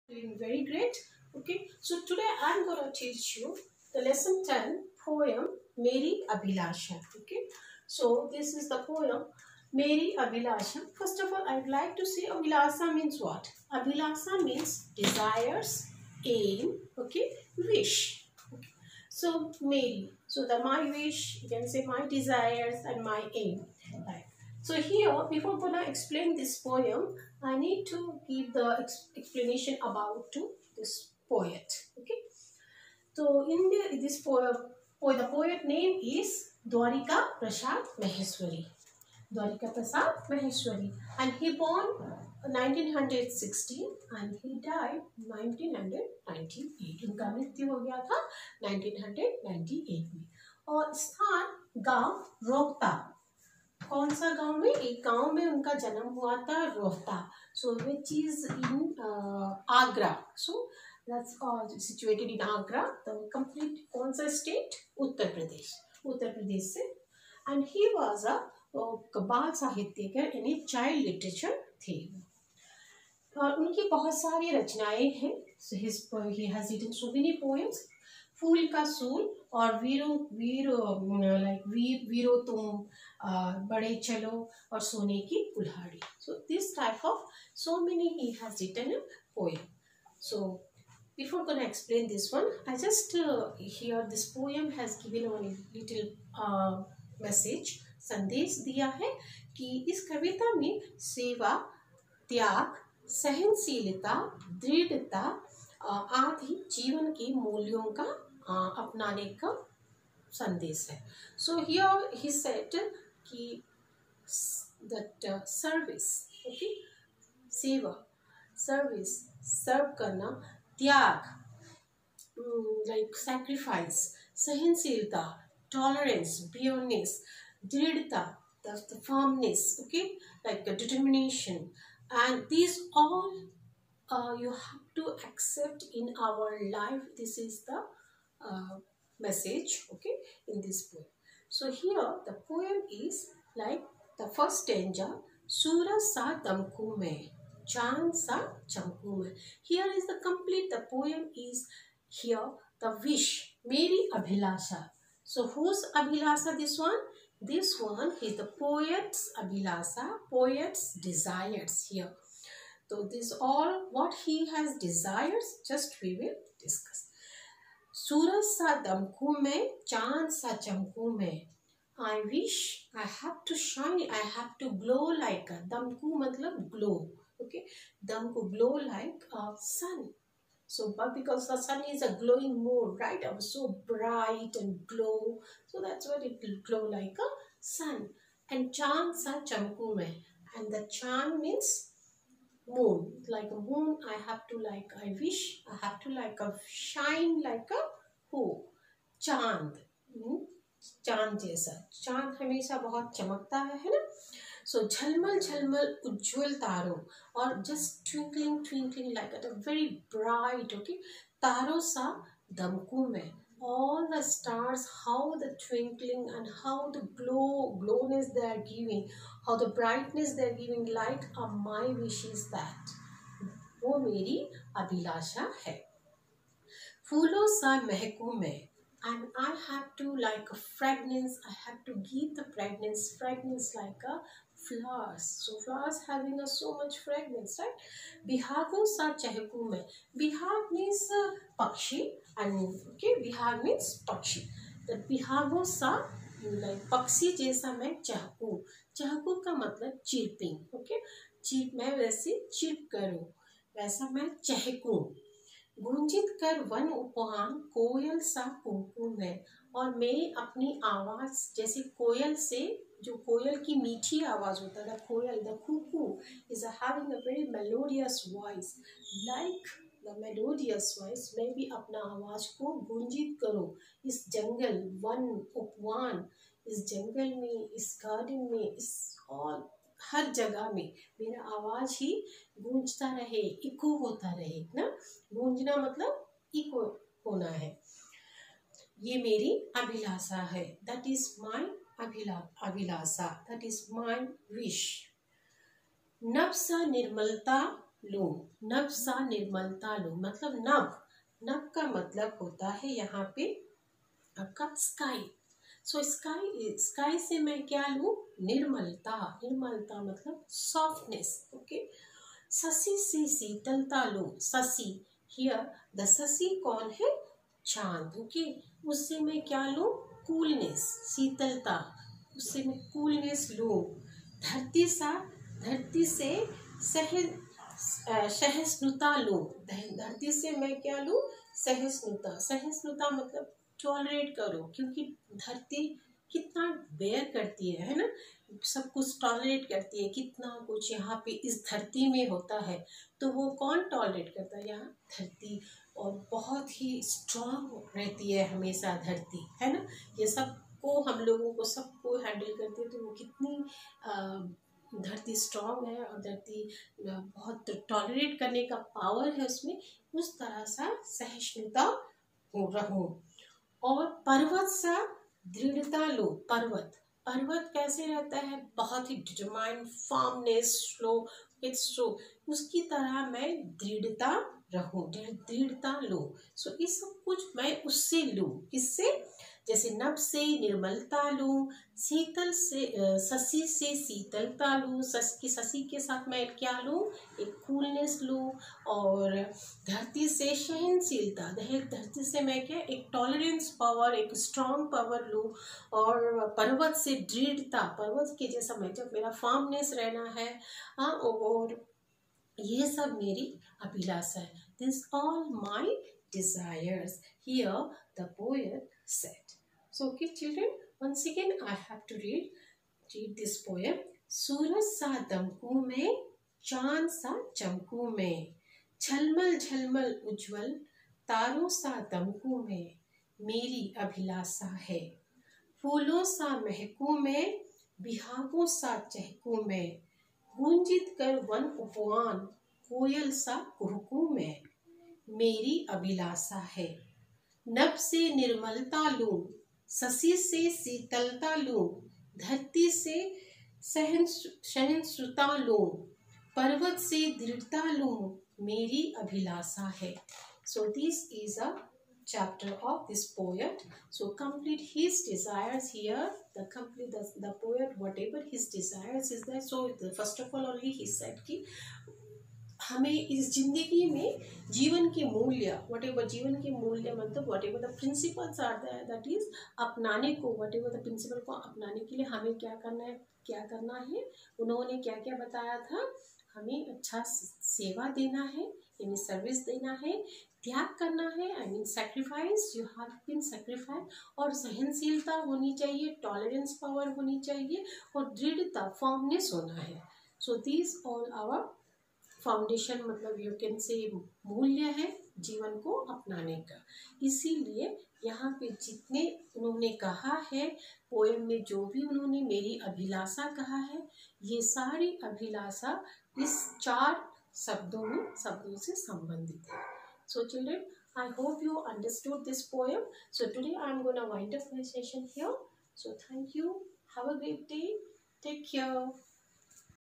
Doing very great. Okay, so today I'm going to teach you the lesson 10 poem Meri Abhilasha. Okay, so this is the poem Meri Abhilasha. First of all, I'd like to say Abhilasha means what? Abhilasha means desires, aim, okay, wish. Okay. So Meri, so the my wish, you can say my desires and my aim. Right. So here, before gonna explain this poem, I need to give the explanation about to this poet. Okay. So in this poem, the poet name is Dwarika Prasad Maheshwari. Dwarika Prasad Maheshwari, and he born 1916 and he died 1998. उनका मृत्यु हो गया था 1998 में। और स्थान गांव रोहता। कौन सा गांव में? एक गांव में उनका जन्म हुआ था, Rohta. So which is in Agra. So that's situated in Agra. The complete कौन सा स्टेट? उत्तर प्रदेश। उत्तर प्रदेश से। And he was a बाल साहित्यकार यानी चाइल्ड लिटरेचर थे। और उनकी बहुत सारी रचनाएं हैं। He has written so many poems. फूल का सूल और वीरो तुम, बड़े चलो और सोने की कुल्हाड़ी. So this type of so many he has written a poem. So before gonna explain this one, I just here this poem has given one little message. संदेश दिया है कि इस कविता में सेवा, त्याग, सहनशीलता, दृढ़ता आदि जीवन के मूल्यों का अपनाने का संदेश है. So here he said कि that service, okay, सेवा, service, सर्व करना, त्याग, like sacrifice, सहनशीलता, tolerance, bearness, दृढ़ता, the firmness, okay, like the determination, and these all you have to accept in our life. This is the message, okay, in this poem. So here the poem is like the first stanza, सूरज सा दमकू में, चांद सा चमकू में. Here is the complete, the poem is here the wish, मेरी अभिलाषा. So whose abhilasha this one? This one is the poet's abhilasha, poet's desires here. So this all what he has desires, just we will discuss. सूरज सा दमकू में, चांद सा चमकू में. I wish I have to shine, I have to glow like a, दमकू मतलब glow, okay, दमकू glow like a sun. So, but because the sun is a glowing moon, right? It was so bright and glow. So that's what it will glow like a sun. And chand sa chamku mein. And the chand means moon. Like a moon, I have to like, I wish, I have to like a shine like a who? Chand. चांद जैसा. चांद हमेशा बहुत चमकता है ना. So झलमल झलमल उज्जवल तारों, और just twinkling twinkling like at a very bright, okay, तारों सा दमकू में. All the stars, how the twinkling and how the glowness they are giving, how the brightness they are giving, like my wish is that. वो मेरी अभिलाषा है. फूलों सा महकू में, and I have to like a fragrance, I have to give the fragrance like a flowers. So flowers having a so much fragrance, right? बिहागों सा चहकू में. Bihag means पक्षी, and okay, बिहाग means पक्षी. that बिहागों सा like पक्षी जैसा मैं चहकू. चहकू का मतलब chirping, okay, चिप, मैं वैसे चिप करूँ, वैसा मैं चहकूँ. गूंजित कर वन उपहान, कोयल सा कुमकुम है. और मैं अपनी आवाज जैसे कोयल से, जो कोयल की मीठी आवाज होता है, कोयल, the cuckoo is having a very melodious voice, like the melodious voice. मैं भी अपना आवाज को गूंजित करूं इस जंगल, वन उपवन, इस जंगल में, इस गार्डन में, इस ऑल हर जगह में मेरा आवाज ही गूंजता रहे, इको होता रहे ना. गूंजना मतलब इको होना है. ये मेरी अभिलाषा है. That is my Abhilasha. That is my wish. नभ सा निर्मलता, लूं। नभ सा निर्मलता लूं, मतलब नभ, नभ का मतलब होता है यहाँ पे आपका स्काई। सो स्काई, स्काई से मैं क्या लूं? निर्मलता। निर्मलता मतलब सॉफ्टनेस। ओके। शशि से शीतलता लो। शशि, हियर द शशि कौन है? चांद। ओके। उससे मैं क्या लूं? कूलनेस, शीतलता, उससे मैं कूलनेस लूं। धरती सा, धरती से सहिष्णुता लूं। धरती से मैं क्या लूं? सहिष्णुता। सहिष्णुता मतलब टॉलरेट करो, क्योंकि धरती कितना बेयर करती है ना, सब कुछ टॉलरेट करती है, कितना कुछ यहाँ पे इस धरती में होता है, तो वो कौन टॉलरेट करता है? यहाँ धरती। और बहुत ही स्ट्रांग रहती है हमेशा धरती, है ना। ये सब को हम लोगों को सबको हैंडल करती है, तो वो कितनी धरती स्ट्रांग है, और धरती बहुत टॉलरेट करने का पावर है उसमें। उस तरह सा सहिष्णुता हो रहूं। और पर्वत सा दृढ़ता लो। पर्वत, पर्वत कैसे रहता है? बहुत ही determined, firmness, slow, it's slow, उसकी तरह मैं दृढ़ता रहूं, दृढ़ता लो। सो इस सब कुछ मैं उससे लूं। किससे? जैसे नभ से निर्मलता लूं, शीतल से शशि से शीतलता लूं, शशि के साथ मैं क्या लूं? एक कूलनेस लूं। और धरती से सहनशीलता, धरती से मैं क्या? एक टॉलरेंस पावर, एक स्ट्रांग पावर लूं। और पर्वत से दृढ़ता, पर्वत के जैसा मैं, जब मेरा फर्मनेस रहना है। हाँ, और ये सब मेरी अभिलाषा है। This all my desires, here the poet said. So okay children, once again I have to read this poem. सूरज सा दमकू में, चांद सा चमकू में, झलमल झलमल उज्जवल तारों सा दमकू में, मेरी अभिलाषा है। फूलों सा महकू में, बिहागों सा चहकू में, गूंजित कर वन उपवान, कोयल सा कुहकू में, मेरी अभिलाषा है। नभ से निर्मलता लूं, शशि से शीतलता लूं, धरती से सहिष्णुता लूं, पर्वत से दृढ़ता लूं, मेरी अभिलाषा है। So this is a chapter of this poet. So complete his desires here. The poet, whatever his desires is there. So first of all only he said कि हमें इस जिंदगी में जीवन के मूल्य, whatever जीवन के मूल्य मतलब whatever the principles are there, that is अपनाने को, whatever the principle को अपनाने के लिए हमें क्या करना है, क्या करना है। उन्होंने क्या क्या बताया था? हमें अच्छा सेवा देना है, यानी सर्विस देना है, त्याग करना है, I mean sacrifice, you have been sacrifice, और सहनशीलता होनी चाहिए, टॉलरेंस पावर होनी चाहिए, और दृढ़ता, फर्मनेस होना है। So these all our foundation, मतलब यू कैन से मूल्य है जीवन को अपनाने का। इसीलिए यहाँ पे जितने उन्होंने कहा है पोएम में, जो भी उन्होंने मेरी अभिलाषा कहा है, ये सारी अभिलाषा इस 4 शब्दों से संबंधित है। So children, I hope you understood this poem. So today I am going to wind up my session here. So thank you. Have a great day. Take care.